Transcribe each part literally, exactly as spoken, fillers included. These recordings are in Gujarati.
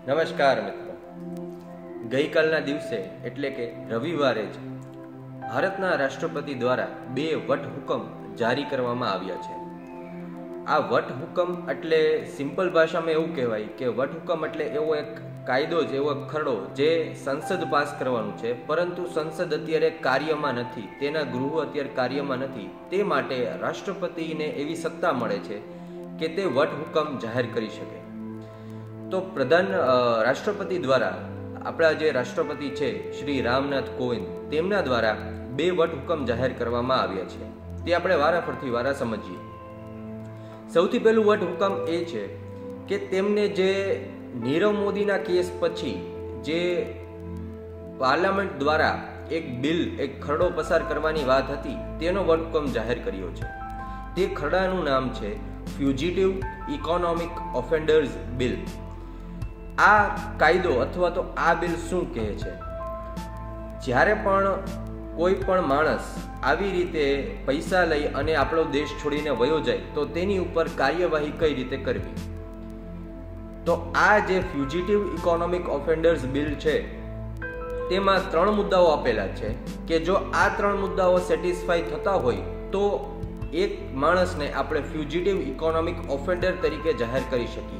નમસ્કાર મિત્રો, ગઈકાલના દિવસે એટલે કે રવિવારે જ ભારતના રાષ્ટ્રપતિ દ્વારા બે વટહુકમ જારી કરવામાં આવ્યા છે. આ વટહુકમ એટલે સિમ્પલ ભાષામાં એવું કહેવાય કે વટહુકમ એટલે એવો એક કાયદો જ, એવો એક ખરડો જે સંસદ પાસ કરવાનું છે, પરંતુ સંસદ અત્યારે કાર્યમાં નથી, તેના ગૃહો અત્યારે કાર્યમાં નથી. તે માટે રાષ્ટ્રપતિને એવી સત્તા મળે છે કે તે વટહુકમ જાહેર કરી શકે. તો પ્રધાન રાષ્ટ્રપતિ દ્વારા આપણા જે રાષ્ટ્રપતિ છે શ્રી રામનાથ કોવિંદ, તેમના દ્વારા બે વટહુકમ જાહેર કરવામાં આવ્યા છે. તે આપણે વારાફરતી વારા સમજીએ. સૌથી પહેલું વટહુકમ એ છે કે તેમને જે નીરવ મોદીના કેસ પછી જે પાર્લામેન્ટ દ્વારા એક બિલ, એક ખરડો પસાર કરવાની વાત હતી, તેનો વટહુકમ જાહેર કર્યો છે. તે ખરડાનું નામ છે ફ્યુજિટિવ ઇકોનોમિક ઓફેન્ડર્સ બિલ. આ કાયદો અથવા તો આ બિલ શું કહે છે? જ્યારે પણ કોઈ પણ માણસ આવી રીતે પૈસા લઈ અને આપણો દેશ છોડીને વયો જાય તો તેની ઉપર કાર્યવાહી કઈ રીતે કરવી. તો આ જે ફ્યુજિટિવ ઇકોનોમિક ઓફેન્ડર્સ બિલ છે તેમાં ત્રણ મુદ્દાઓ આપેલા છે કે જો આ ત્રણ મુદ્દાઓ સેટિસ્ફાઈ થતા હોય તો એક માણસને આપણે ફ્યુજિટિવ ઇકોનોમિક ઓફેન્ડર તરીકે જાહેર કરી શકીએ.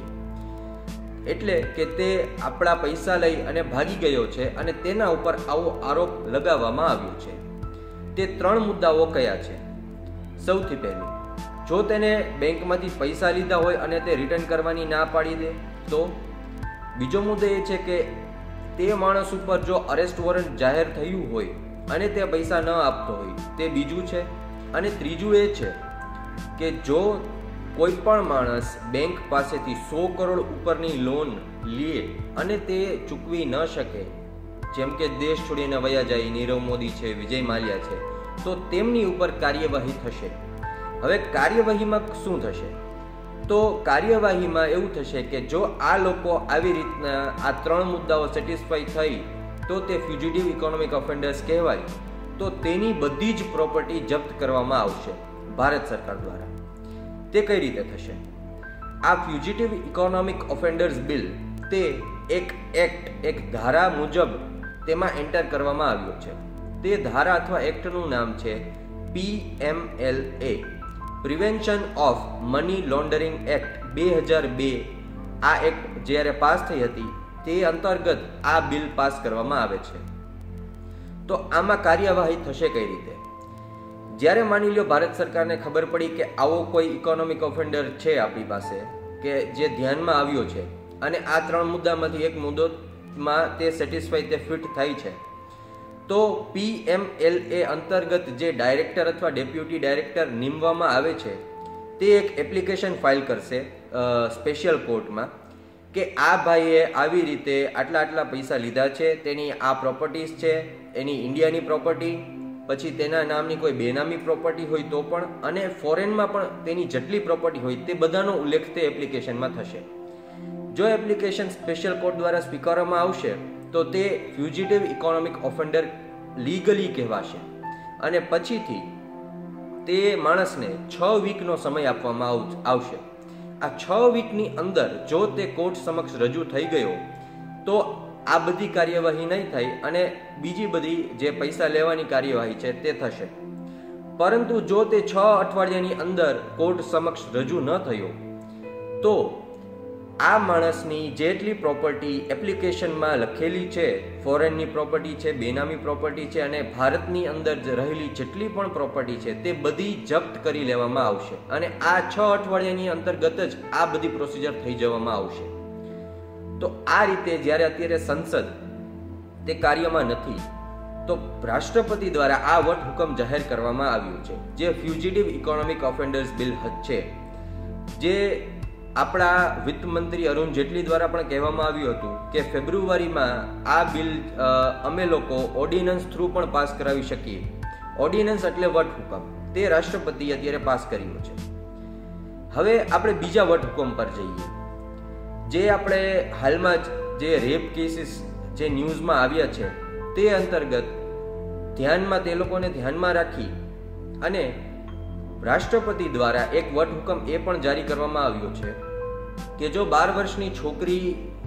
એટલે કે તે આપણા પૈસા લઈ અને ભાગી ગયો છે અને તેના ઉપર આવો આરોપ લગાવવામાં આવ્યો છે. તે ત્રણ મુદ્દાઓ કયા છે? સૌથી પહેલું, જો તેને બેંકમાંથી પૈસા લીધા હોય અને તે રિટર્ન કરવાની ના પાડી દે તો. બીજો મુદ્દો એ છે કે તે માણસ ઉપર જો અરેસ્ટ વોરંટ જાહેર થયું હોય અને તે પૈસા ન આપતો હોય, તે બીજું છે. અને ત્રીજું એ છે કે જો કોઈ પણ માણસ બેંક પાસેથી સો કરોડ ઉપરની લોન લે અને તે ચૂકવી ન શકે, જેમ કે દેશ છોડીને વયા જાય, નીરવ મોદી છે, વિજય માલ્યા છે, તો તેમની ઉપર કાર્યવાહી થશે. હવે કાર્યવાહીમાં શું થશે? તો કાર્યવાહીમાં એવું થશે કે જો આ લોકો આવી રીતના આ ત્રણ મુદ્દાઓ સેટિસ્ફાઈ થઈ તો તે ફ્યુજિટિવ ઇકોનોમિક ઓફેન્ડર્સ કહેવાય. તો તેની બધી જ પ્રોપર્ટી જપ્ત કરવામાં આવશે ભારત સરકાર દ્વારા. તે કઈ રીતે થશે? આ ફ્યુજિટિવ ઇકોનોમિક ઓફેન્ડર્સ બિલ તે એક એક્ટ, એક ધારા મુજબ તેમાં એન્ટર કરવામાં આવ્યો છે. તે ધારા અથવા એક્ટનું નામ છે P M L A, prevention of money laundering act બે હજાર બે. આ એક્ટ જ્યારે પાસ થઈ હતી તે અંતર્ગત આ બિલ પાસ કરવામાં આવે છે. તો આમાં કાર્યવાહી થશે કઈ રીતે? જ્યારે માની લો ભારત સરકારને ખબર પડી કે આવો કોઈ ઇકોનોમિક ઓફેન્ડર છે આપણી પાસે કે જે ધ્યાનમાં આવ્યો છે અને આ ત્રણ મુદ્દામાંથી એક મુદ્દામાં તે સેટિસ્ફાઈ, તે ફિટ થાય છે, તો પી એમ એલ એ અંતર્ગત જે ડાયરેક્ટર અથવા ડેપ્યુટી ડાયરેક્ટર નીમવામાં આવે છે તે એક એપ્લિકેશન ફાઇલ કરશે સ્પેશિયલ કોર્ટમાં કે આ ભાઈએ આવી રીતે આટલા આટલા પૈસા લીધા છે, તેની આ પ્રોપર્ટીઝ છે, એની ઇન્ડિયાની પ્રોપર્ટી, પછી તેના નામની કોઈ બેનામી પ્રોપર્ટી હોય તો પણ, અને ફોરેનમાં પણ તેની જેટલી પ્રોપર્ટી હોય તે બધાનો ઉલ્લેખ તે એપ્લિકેશનમાં થશે. જો એપ્લિકેશન સ્પેશિયલ કોર્ટ દ્વારા સ્વીકારવામાં આવશે તો તે ફ્યુજિટિવ ઇકોનોમિક ઓફેન્ડર લીગલી કહેવાશે અને પછીથી તે માણસને છ વીકનો સમય આપવામાં આવશે. આ છ વીકની અંદર જો તે કોર્ટ સમક્ષ રજૂ થઈ ગયો તો આ બધી કાર્યવાહી નહીં થાય અને બીજી બધી જે પૈસા લેવાની કાર્યવાહી છે તે થશે. પરંતુ જો તે છ અઠવાડિયાની અંદર કોર્ટ સમક્ષ રજૂ ન થયો તો આ માણસની જેટલી પ્રોપર્ટી એપ્લિકેશનમાં લખેલી છે, ફોરેનની પ્રોપર્ટી છે, બેનામી પ્રોપર્ટી છે અને ભારતની અંદર રહેલી જેટલી પણ પ્રોપર્ટી છે તે બધી જપ્ત કરી લેવામાં આવશે અને આ છ અઠવાડિયાની અંતર્ગત જ આ બધી પ્રોસિજર થઈ જવામાં આવશે. તો આ રીતે જ્યારે અત્યારે સંસદ તે કાર્યમાં નથી તો રાષ્ટ્રપતિ દ્વારા આ વટહુકમ જાહેર કરવામાં આવ્યું છે, જે ફ્યુજિટિવ ઇકોનોમિક ઓફેન્ડર્સ બિલ છે, જે આપણા વિત્ત મંત્રી અરુણ જેટલી દ્વારા પણ કહેવામાં આવ્યું હતું કે ફેબ્રુઆરીમાં આ બિલ અમે લોકો ઓર્ડિનન્સ થ્રુ પણ પાસ કરાવી શકીએ. ઓર્ડિનન્સ એટલે વટહુકમ, તે રાષ્ટ્રપતિએ અત્યારે પાસ કર્યો છે. હવે આપણે બીજા વટહુકમ પર જઈએ, જે આપણે હાલમાં જ જે રેપ કેસીસ જે ન્યૂઝમાં આવ્યા છે તે અંતર્ગત ધ્યાનમાં તે લોકોને ધ્યાનમાં રાખી અને રાષ્ટ્રપતિ દ્વારા એક વટહુકમ એ પણ જારી કરવામાં આવ્યો છે કે જો બાર વર્ષની છોકરી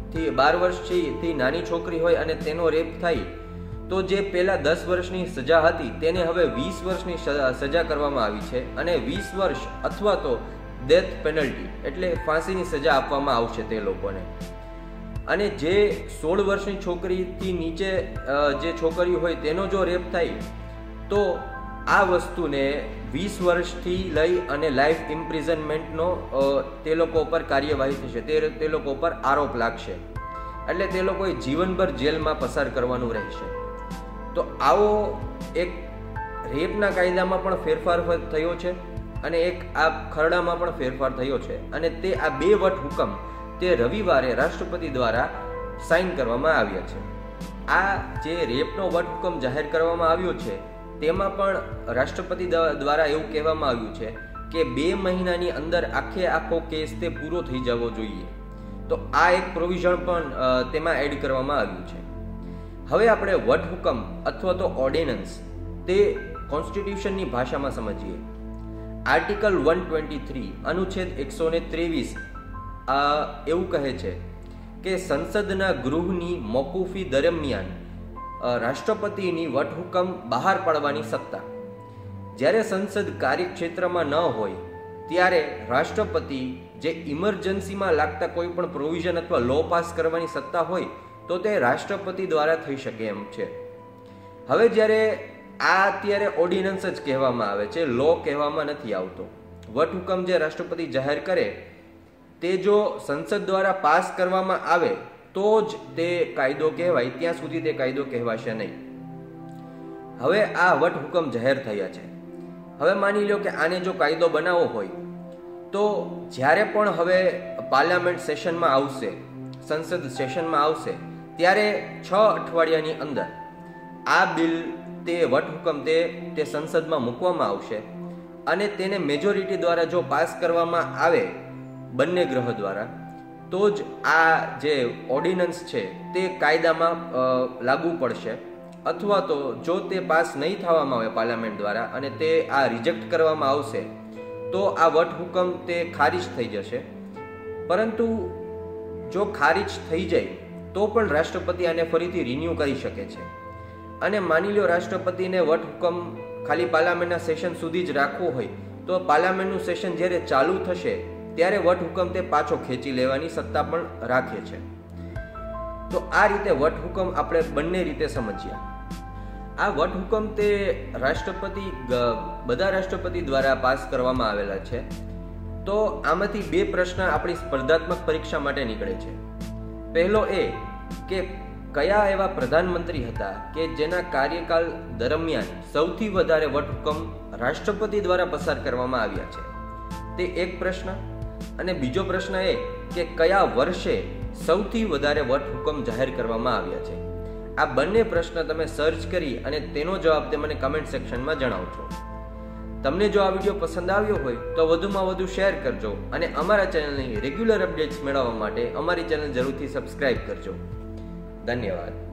થી બાર વર્ષથી નાની છોકરી હોય અને તેનો રેપ થાય તો જે પહેલા દસ વર્ષની સજા હતી તેને હવે વીસ વર્ષની સજા કરવામાં આવી છે અને વીસ વર્ષ અથવા તો ડેથ પેનલ્ટી એટલે ફાંસીની સજા આપવામાં આવશે તે લોકોને. અને જે સોળ વર્ષની છોકરીથી નીચે જે છોકરી હોય તેનો જો રેપ થાય તો આ વસ્તુને વીસ વર્ષથી લઈ અને લાઈફ ઇમ્પ્રિઝનમેન્ટનો તે લોકો ઉપર કાર્યવાહી થશે, તે તે લોકો ઉપર આરોપ લાગશે, એટલે તે લોકોએ જીવનભર જેલમાં પસાર કરવાનું રહેશે. તો આવો એક રેપના કાયદામાં પણ ફેરફાર થયો છે અને એક આ ખરડામાં પણ ફેરફાર થયો છે અને તે આ બે વટ હુકમ તે રવિવારે રાષ્ટ્રપતિ દ્વારા સાઇન કરવામાં આવ્યા છે. આ જે રેપનો વટ હુકમ જાહેર કરવામાં આવ્યો છે તેમાં પણ રાષ્ટ્રપતિ દ્વારા એવું કહેવામાં આવ્યું છે કે બે મહિનાની અંદર આખે આખો કેસ તે પૂરો થઈ જવો જોઈએ. તો આ એક પ્રોવિઝન પણ તેમાં એડ કરવામાં આવ્યું છે. હવે આપણે વટ હુકમ અથવા તો ઓર્ડિનન્સ તે કોન્સ્ટિટ્યુશનની ભાષામાં સમજીએ. આર્ટિકલ વન ટ્વેન્ટી થ્રી અનુચ્છેદ એકસો ને ત્રેવીસ એવું કહે છે કે સંસદના ગૃહની મોકૂફી દરમિયાન રાષ્ટ્રપતિની વટહુકમ બહાર પાડવાની સત્તા. જ્યારે સંસદ કાર્યક્ષેત્રમાં ન હોય ત્યારે રાષ્ટ્રપતિ જે ઇમરજન્સીમાં લાગતા કોઈ પણ પ્રોવિઝન અથવા લો પાસ કરવાની સત્તા હોય તો તે રાષ્ટ્રપતિ દ્વારા થઈ શકે એમ છે. હવે જ્યારે આ અત્યારે ઓર્ડિનન્સ જ કહેવામાં આવે છે, લો કહેવામાં નથી આવતો. વટહુકમ જે રાષ્ટ્રપતિ જાહેર કરે તે જો સંસદ દ્વારા પાસ કરવામાં આવે તો જ તે કાયદો કહેવાય, ત્યાં સુધી તે કાયદો કહેવાશે નહીં. હવે આ વટ હુકમ જાહેર થયા છે. હવે માની લો કે આને જો કાયદો બનાવવો હોય તો જ્યારે પણ હવે પાર્લામેન્ટ સેશનમાં આવશે, સંસદ સેશનમાં આવશે ત્યારે છ અઠવાડિયાની અંદર આ બિલ તે વટ હુકમ તે તે સંસદમાં મૂકવામાં આવશે અને તેને મેજોરિટી દ્વારા જો પાસ કરવામાં આવે બંને ગ્રહ દ્વારા તો જ આ જે ઓર્ડિનન્સ છે તે કાયદામાં લાગુ પડશે. અથવા તો જો તે પાસ નહીં થવામાં આવે પાર્લામેન્ટ દ્વારા અને તે આ રિજેક્ટ કરવામાં આવશે તો આ વટ હુકમ તે ખારીજ થઈ જશે. પરંતુ જો ખારીજ થઈ જાય તો પણ રાષ્ટ્રપતિ આને ફરીથી રિન્યૂ કરી શકે છે. અને માની લો રાષ્ટ્રપતિને વટ હુકમ ખાલી પાર્લામેન્ટના સેશન સુધી જ રાખવો હોય તો પાર્લામેન્ટનું સેશન જ્યારે ચાલુ થશે ત્યારે વટ હુકમ તે પાછો ખેંચી લેવાની સત્તા પણ રાખે છે. તો આ રીતે વટ હુકમ આપણે બંને રીતે સમજ્યા. આ વટ હુકમ તે રાષ્ટ્રપતિ બધા રાષ્ટ્રપતિ દ્વારા પાસ કરવામાં આવેલા છે. તો આમાંથી બે પ્રશ્ન આપણી સ્પર્ધાત્મક પરીક્ષા માટે નીકળે છે. પહેલો એ કે કયા એવા પ્રધાનમંત્રી હતા કે જેના કાર્યકાળ દરમિયાન સૌથી વધારે વટ હુકમ રાષ્ટ્રપતિ દ્વારા પસાર કરવામાં આવ્યા છે, તે એક પ્રશ્ન. અને બીજો પ્રશ્ન એ કે કયા વર્ષે સૌથી વધારે વટ હુકમ જાહેર કરવામાં આવ્યા છે. આ બંને પ્રશ્ન તમે સર્ચ કરી અને તેનો જવાબ તે મને કમેન્ટ સેક્શનમાં જણાવજો. તમને જો આ વિડીયો પસંદ આવ્યો હોય તો વધુમાં વધુ શેર કરજો અને અમારા ચેનલની રેગ્યુલર અપડેટ્સ મેળવવા માટે અમારી ચેનલ જરૂરથી સબસ્ક્રાઇબ કરજો. ધન્યવાદ.